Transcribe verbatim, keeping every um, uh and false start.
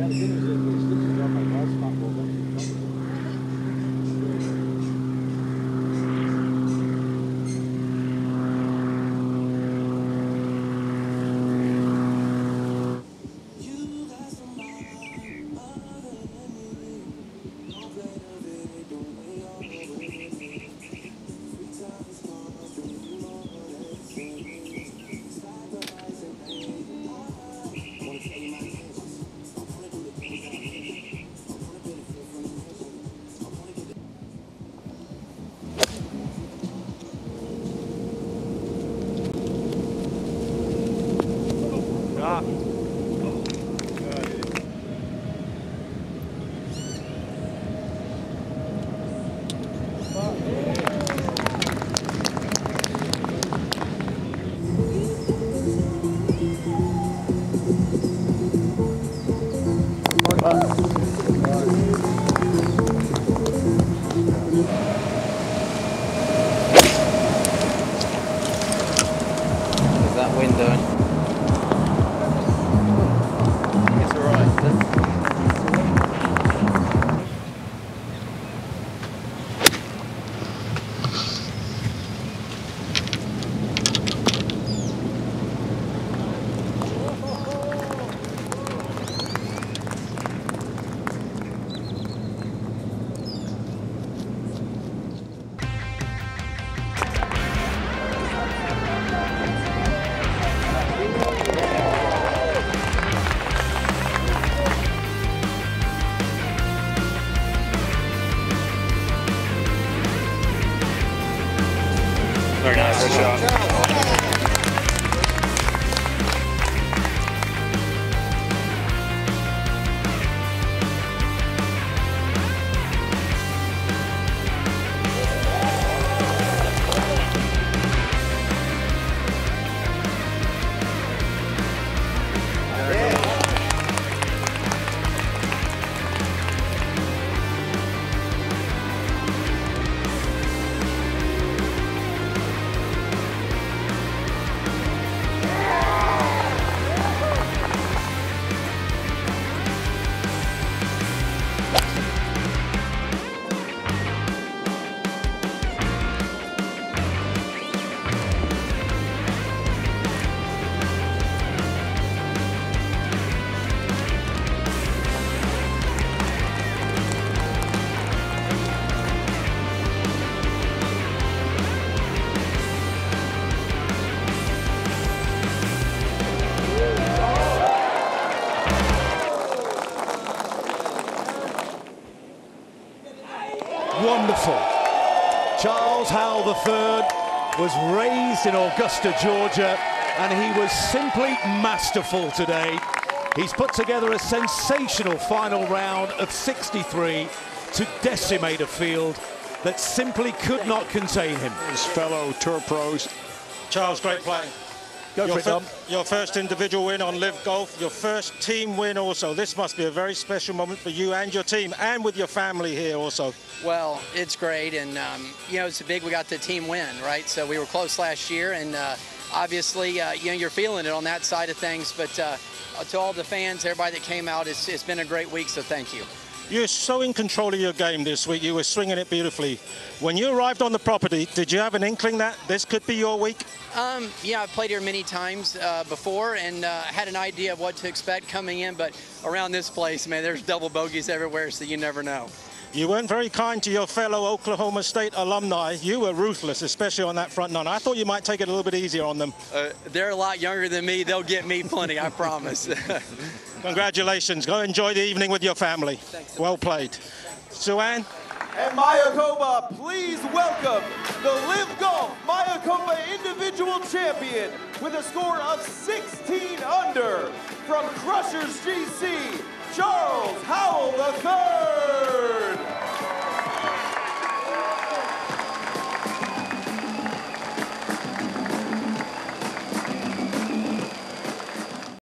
Very nice. Good shot. Wonderful. Charles Howell the third was raised in Augusta, Georgia, and he was simply masterful today. He's put together a sensational final round of sixty-three to decimate a field that simply could not contain him. His fellow tour pros. Charles, great play. Go your, for it, Dom. your first individual win on Live Golf, your first team win also. This must be a very special moment for you and your team, and with your family here also. Well, it's great, and um, you know, it's big. We got the team win, right? So we were close last year, and uh, obviously, uh, you know, you're feeling it on that side of things. But uh, to all the fans, everybody that came out, it's, it's been a great week. So thank you. You're so in control of your game this week. You were swinging it beautifully. When you arrived on the property, did you have an inkling that this could be your week? Um, yeah, I've played here many times uh, before, and uh, had an idea of what to expect coming in. But around this place, man, there's double bogeys everywhere, so you never know. You weren't very kind to your fellow Oklahoma State alumni. You were ruthless, especially on that front nine. I thought you might take it a little bit easier on them. Uh, they're a lot younger than me. They'll get me plenty, I promise. Congratulations. Go enjoy the evening with your family. Thanks. Well played. Suann? And Mayakoba, please welcome the Live Golf Mayakoba Individual Champion with a score of sixteen under from Crushers G C, Charles Howell the third.